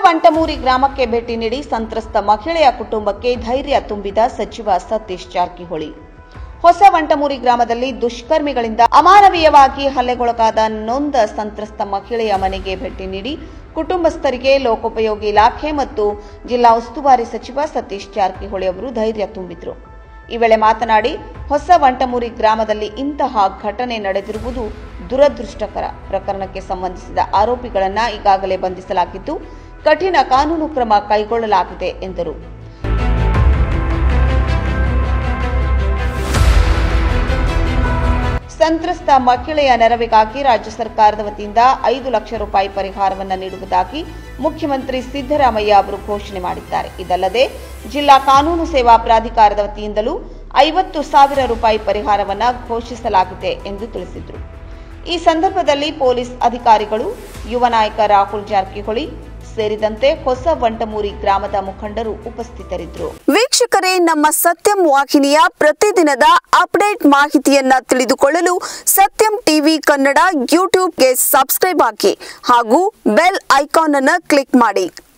ವಂಟಮೂರಿ ಗ್ರಾಮಕ್ಕೆ ಭೇಟಿ ನೀಡಿ ಸಂತ್ರಸ್ತ ಮಹಿಳೆಯ ಕುಟುಂಬಕ್ಕೆ ಧೈರ್ಯ ತುಂಬಿದ ಸಚಿವ ಸತೀಶ್ ಜಾರಕಿಹೊಳಿ. ಹೊಸ ವಂಟಮೂರಿ ಗ್ರಾಮದಲ್ಲಿ ದುಷ್ಕರ್ಮಿಗಳಿಂದ ಅಮಾನವೀಯವಾಗಿ ಹಲ್ಲೆಗೊಳಗಾದ ನೊಂದ ಸಂತ್ರಸ್ತ ಮಹಿಳೆಯ ಮನೆಗೆ ಭೇಟಿ ನೀಡಿ ಕುಟುಂಬಸ್ಥರಿಗೆ ಲೋಕೋಪಯೋಗಿ ಇಲಾಖೆ ಮತ್ತು ಜಿಲ್ಲಾ ಉಸ್ತುವಾರಿ ಸಚಿವ ಸತೀಶ್ ಜಾರಕಿಹೊಳಿ ಅವರು ಧೈರ್ಯ ತುಂಬಿದರು. ಈ ವೇಳೆ ಮಾತನಾಡಿ, ಹೊಸ ವಂಟಮೂರಿ ಗ್ರಾಮದಲ್ಲಿ ಇಂತಹ ಘಟನೆ ನಡೆದಿರುವುದು ದುರದೃಷ್ಟಕರ. ಪ್ರಕರಣಕ್ಕೆ ಸಂಬಂಧಿಸಿದ ಆರೋಪಿಗಳನ್ನು ಈಗಾಗಲೇ ಬಂಧಿಸಲಾಗಿದ್ದು ಕಠಿಣ ಕಾನೂನು ಕ್ರಮ ಕೈಗೊಳ್ಳಲಾಗಿದೆ ಎಂದರು. ಸಂತ್ರಸ್ತ ಮಹಿಳೆಯ ನೆರವಿಗಾಗಿ ರಾಜ್ಯ ಸರ್ಕಾರದ ವತಿಯಿಂದ 5 ಲಕ್ಷ ರೂಪಾಯಿ ಪರಿಹಾರವನ್ನು ನೀಡುವುದಾಗಿ ಮುಖ್ಯಮಂತ್ರಿ ಸಿದ್ದರಾಮಯ್ಯ ಅವರು ಘೋಷಣೆ ಮಾಡಿದ್ದಾರೆ. ಇದಲ್ಲದೆ ಜಿಲ್ಲಾ ಕಾನೂನು ಸೇವಾ ಪ್ರಾಧಿಕಾರದ ವತಿಯಿಂದಲೂ 50,000 ರೂಪಾಯಿ ಪರಿಹಾರವನ್ನು ಘೋಷಿಸಲಾಗಿದೆ ಎಂದು ತಿಳಿಸಿದರು. ಈ ಸಂದರ್ಭದಲ್ಲಿ ಪೊಲೀಸ್ ಅಧಿಕಾರಿಗಳು, ಯುವ ನಾಯಕ ರಾಹುಲ್ ಜಾರಕಿಹೊಳಿ ಸೇರಿದಂತೆ ಹೊಸ ವಂಟಮೂರಿ ಗ್ರಾಮದ ಮುಖಂಡರು ಉಪಸ್ಥಿತರಿದ್ದರು. ವೀಕ್ಷಕರೇ, ನಮ್ಮ ಸತ್ಯಂ ವಾಹಿನಿಯ ಪ್ರತಿದಿನದ ಅಪ್ಡೇಟ್ ಮಾಹಿತಿಯನ್ನ ತಿಳಿದುಕೊಳ್ಳಲು ಸತ್ಯಂ ಟಿವಿ ಕನ್ನಡ ಯೂಟ್ಯೂಬ್ಗೆ ಸಬ್ಸ್ಕ್ರೈಬ್ ಆಗಿ ಹಾಗೂ ಬೆಲ್ ಐಕಾನ್ ಅನ್ನು ಕ್ಲಿಕ್ ಮಾಡಿ.